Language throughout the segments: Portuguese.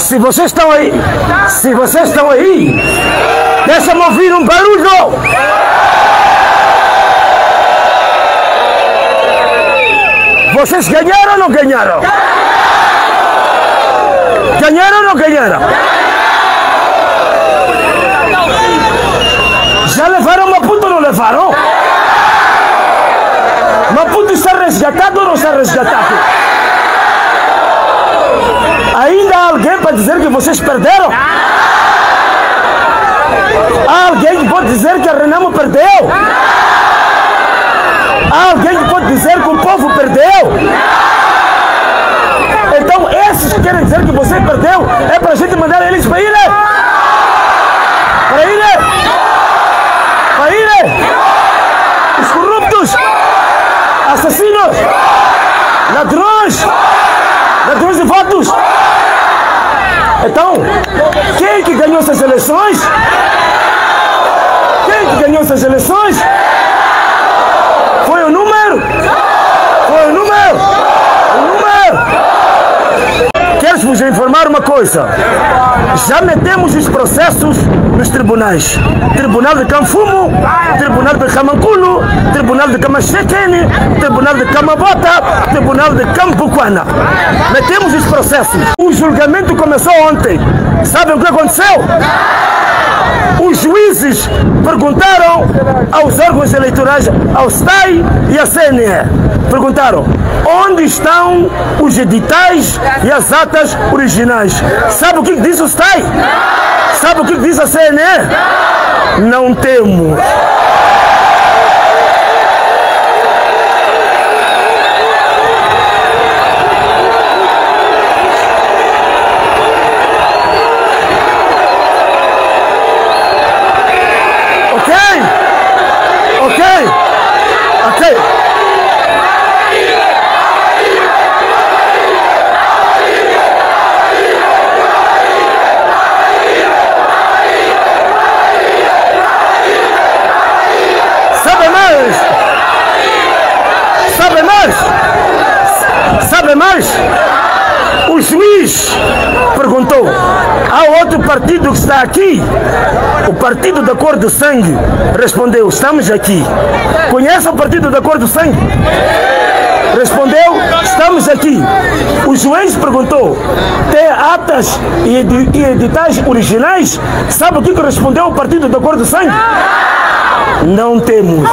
Se vocês estão aí, deixa-me ouvir um barulho. Vocês ganharam ou não ganharam? Ganharam ou não ganharam? Já levaram Maputo ou não levaram? Maputo está resgatado ou não está resgatado? Ainda há alguém para dizer que vocês perderam? Há alguém que pode dizer que a Renamo perdeu? Há alguém que pode dizer que o povo perdeu? Então esses que querem dizer que você perdeu, é para a gente mandar eles para irem? Para irem? Para irem? Os corruptos, assassinos, ladrões de votos. Então, quem que ganhou essas eleições? Quem que ganhou essas eleições? Foi o número? Foi o número? O número? Quero-vos informar uma coisa. Já metemos os processos nos tribunais. Tribunal de Canfumo, Tribunal de Camanculo, Tribunal de Camachekene, Tribunal de Camabota, Tribunal de Campuquana. Metemos os processos. O julgamento começou ontem. Sabem o que aconteceu? Os juízes perguntaram aos órgãos eleitorais, ao STAI e à CNE, perguntaram onde estão os editais e as atas originais. Sabe o que diz o STAI? Sabe o que diz a CNE? Não temos. Sabe mais? O juiz perguntou ao outro partido que está aqui, o partido da cor do sangue, respondeu, estamos aqui. Conhece o partido da cor do sangue? Respondeu, estamos aqui. O juiz perguntou, tem atas e editais originais? Sabe o que respondeu o partido da cor do sangue? Não temos.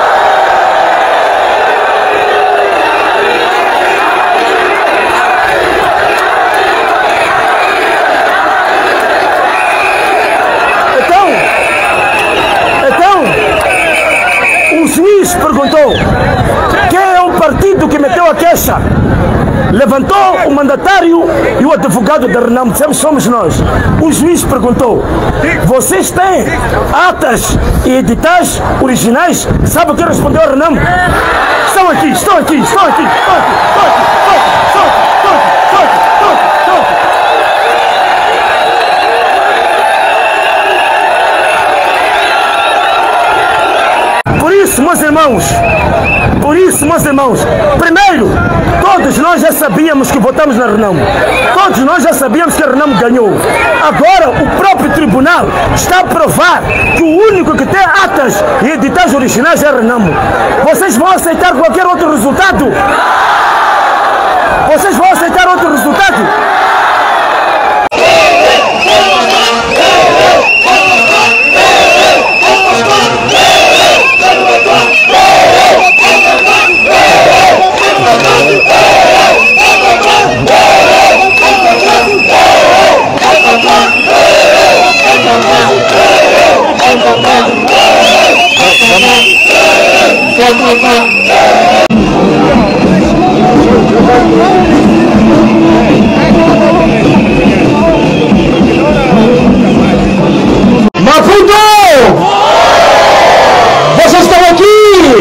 Perguntou quem é o partido que meteu a queixa. Levantou o mandatário e o advogado da Renamo, dissemos somos nós. O juiz perguntou, vocês têm atas e editais originais? Sabe o que respondeu a Renamo? Estão aqui, estão aqui, estão aqui, estão aqui, estão aqui, estão aqui, estão aqui, estão aqui, estão aqui, estão aqui. Por isso, meus irmãos, primeiro, todos nós já sabíamos que votamos na Renamo. Todos nós já sabíamos que a Renamo ganhou. Agora, o próprio tribunal está a provar que o único que tem atas e editais originais é a Renamo. Vocês vão aceitar qualquer outro resultado? Vocês vão aceitar outro resultado? Maputo! Vocês estão aqui!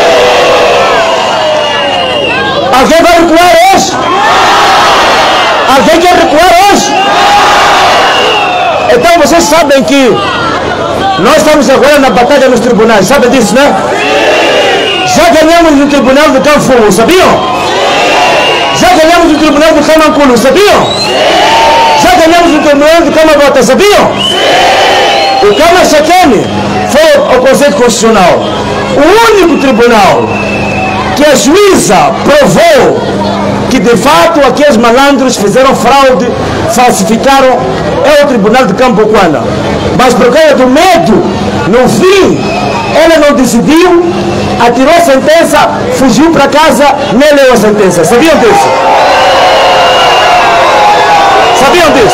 Alguém vai recuar hoje? Alguém quer recuar hoje? Então vocês sabem que nós estamos agora na batalha nos tribunais, sabem disso, né? Já ganhamos no tribunal do Canfumo, sabiam? Já ganhamos no tribunal do Camanculo, sabiam? Já ganhamos Tribunal de Câmara vota, sabiam? O Câmara Chacane foi ao Conselho Constitucional. O único tribunal que a juíza provou que de fato aqueles malandros fizeram fraude, falsificaram, é o Tribunal de Campocuana. Mas por causa do medo, no fim, ela não decidiu, atirou a sentença, fugiu para casa, nem leu a sentença. Sabiam disso? Sabiam disso?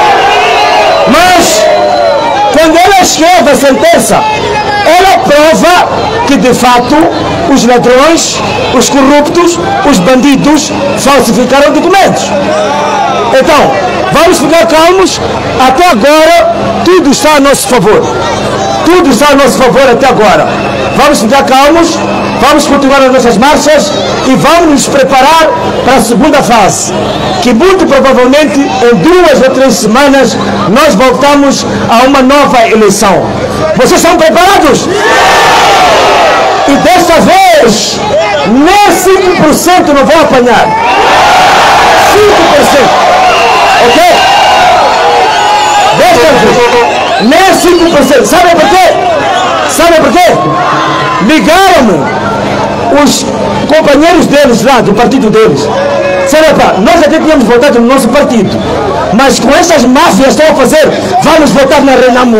Mas, quando ela escreve a sentença, ela prova que de fato os ladrões, os corruptos, os bandidos falsificaram documentos. Então, vamos ficar calmos. Até agora, tudo está a nosso favor. Tudo está a nosso favor até agora. Vamos ficar calmos, vamos continuar as nossas marchas e vamos nos preparar para a segunda fase, que muito provavelmente em 2 ou 3 semanas nós voltamos a uma nova eleição. Vocês estão preparados? E desta vez, nem 5% não vão apanhar. 5%. Ok? Desta vez, nem 5%. Sabe por quê? Sabe por quê? Ligaram-me os companheiros deles lá, do partido deles. Disseram, pá, nós até tínhamos votado no nosso partido, mas com essas máfias estão a fazer, vamos votar na Renamo.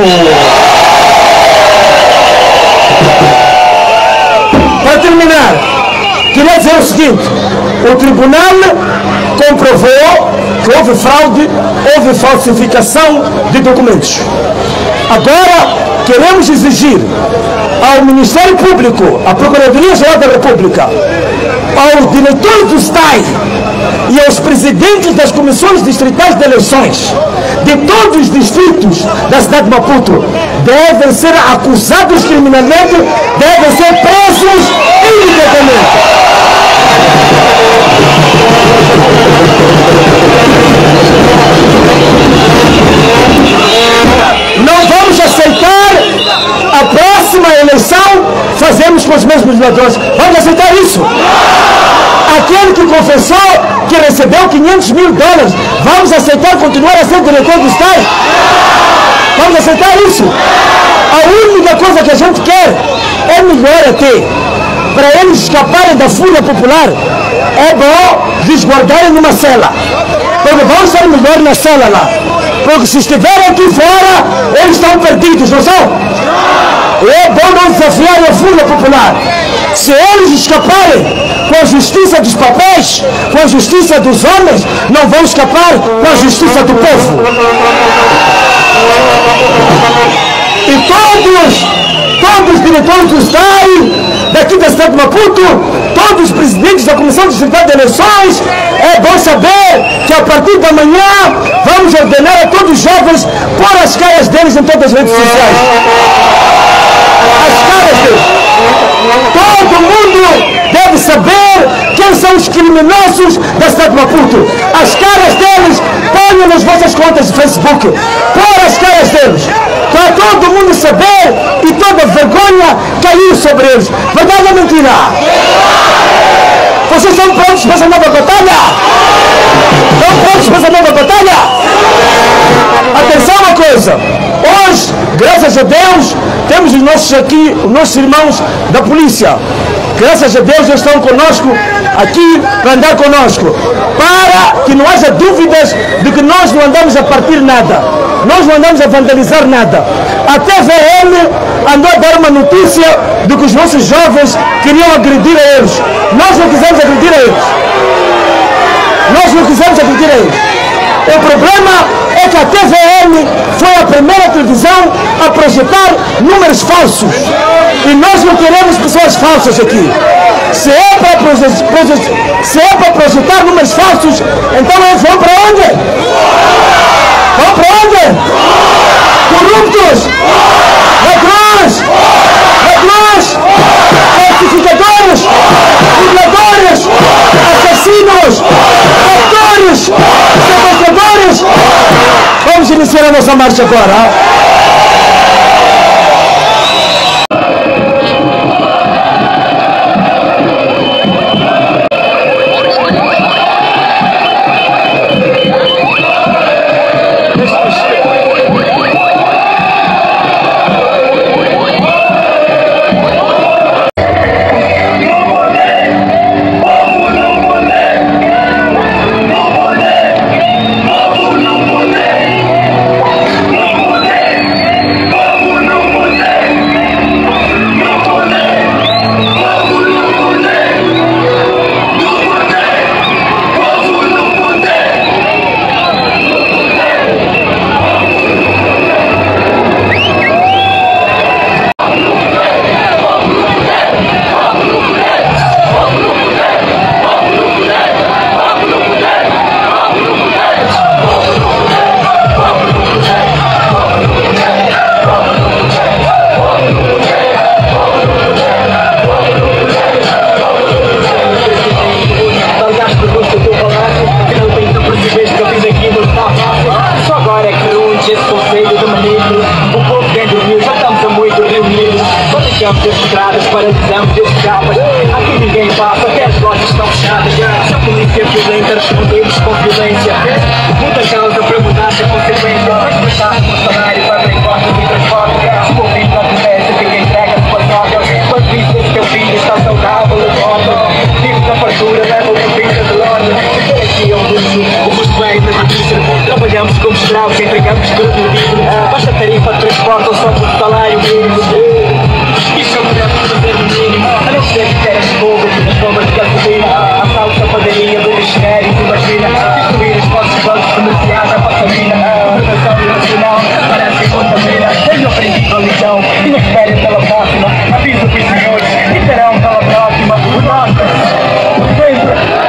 Para terminar, queria dizer o seguinte: o tribunal comprovou que houve fraude, houve falsificação de documentos. Agora, queremos exigir ao Ministério Público, à Procuradoria-Geral da República, ao diretor do STAI e aos presidentes das comissões distritais de eleições de todos os distritos da cidade de Maputo, devem ser acusados criminalmente, devem ser presos imediatamente. Não vamos aceitar a próxima eleição fazemos com os mesmos ladrões. Vamos aceitar isso? Aquele que confessou que recebeu $500 mil, vamos aceitar continuar a ser diretor do Estado? Vamos aceitar isso? A única coisa que a gente quer é melhor até, para eles escaparem da fúria popular, é bom resguardarem numa cela, porque vão ser melhor na cela lá, porque se estiverem aqui fora, eles estão perdidos, não são? É bom não desafiar a fúria popular. Se eles escaparem com a justiça dos papéis, com a justiça dos homens, não vão escapar com a justiça do povo. E todos os diretores do STAI, daqui da cidade de Maputo, todos os presidentes da Comissão Distrital de Eleições, é bom saber que a partir da manhã vamos ordenar a todos os jovens pôr as caras deles em todas as redes sociais. As caras deles. Todo mundo deve saber quem são os criminosos da cidade de Maputo. As caras deles, ponham nas vossas contas de Facebook. Pôr as caras deles. Para todo mundo saber e toda vergonha cair sobre eles. Verdade ou mentira? Vocês estão prontos para essa nova batalha? Estão prontos para essa nova batalha? Atenção uma coisa. Hoje, graças a Deus, temos os nossos irmãos da polícia. Graças a Deus eles estão conosco aqui para andar conosco, para que não haja dúvidas de que nós não andamos a partir nada, nós não andamos a vandalizar nada. A TVM andou a dar uma notícia de que os nossos jovens queriam agredir a eles. Nós não quisemos agredir a eles. Nós não quisemos agredir a eles. O problema é que a TVM foi a primeira televisão a projetar números falsos. E nós não queremos pessoas falsas aqui. Se é para projetar números falsos, então eles vão para onde? Vão para onde? Corruptos! Ladrões! Ladrões! Falsificadores! Burladores! Assassinos! Atores! Sequestradores! Vamos iniciar a nossa marcha agora. esse conselho de ministro. O povo bem dormiu, já estamos a muito reunidos. Fabricamos as estradas, paralisamos as capas. Aqui ninguém passa, até as lojas estão fechadas. Se a polícia violenta, respondemos com violência. Muita causa para mudar a consequência. Mas prestar com o salário para abrir portas e transporte. Se o ouvido não começa, fica entrega de pacotas. Quando isso esse teu filho está saudável, acorda. Vive da fartura, leva uma vida de ordem. Aqui é um luxo, o custo é inadmissível. Trabalhamos como escravos, entregamos tudo no livro. Baixa tarifa de transporte ou só por salário mínimo. Isso é o que devemos fazer no mínimo. A não ser que queiras fogo, as bombas de gasolina. Assaltos à padaria, dos genéricos, imagina. Destruir os vossos bancos comerciais, a vossa vida. Governação nacional, parece que contamina. Tenho aprendido a lição e não esperem pela próxima. Aviso os senhores e terão pela próxima. O nosso sempre.